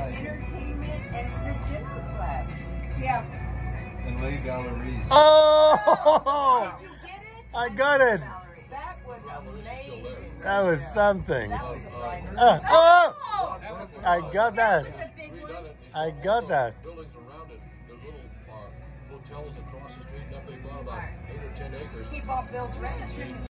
entertainment, and it was a dinner club. Yeah. And Les Valeries. Oh! Did you get it? I got it. That was amazing. That was something. That was a bright. Oh! I got that. That was a big one. I got that. Buildings around it. There's little hotels across the street. That they bought about 8 or 10 acres. He bought Bill's ranch.